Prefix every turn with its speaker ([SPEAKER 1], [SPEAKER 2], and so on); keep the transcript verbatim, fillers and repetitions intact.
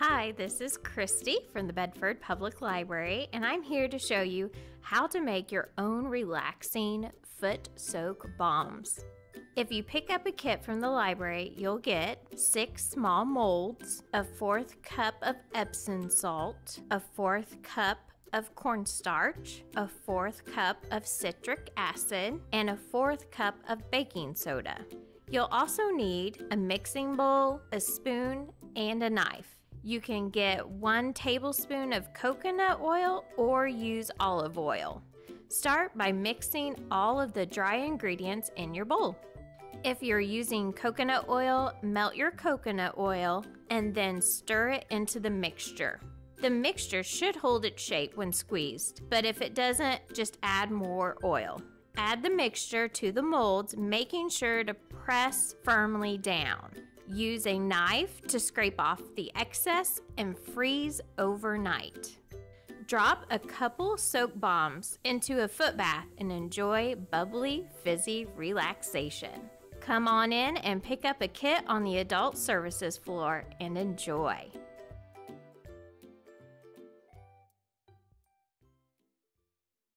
[SPEAKER 1] Hi, this is Christy from the Bedford Public Library, and I'm here to show you how to make your own relaxing foot soak balms. If you pick up a kit from the library, you'll get six small molds, a fourth cup of Epsom salt, a fourth cup of cornstarch, a fourth cup of citric acid, and a fourth cup of baking soda. You'll also need a mixing bowl, a spoon, and a knife. You can get one tablespoon of coconut oil or use olive oil. Start by mixing all of the dry ingredients in your bowl. If you're using coconut oil, melt your coconut oil and then stir it into the mixture. The mixture should hold its shape when squeezed, but if it doesn't, just add more oil. Add the mixture to the molds, making sure to press firmly down. Use a knife to scrape off the excess and freeze overnight. Drop a couple soak bombs into a foot bath and enjoy bubbly, fizzy relaxation. Come on in and pick up a kit on the adult services floor and enjoy.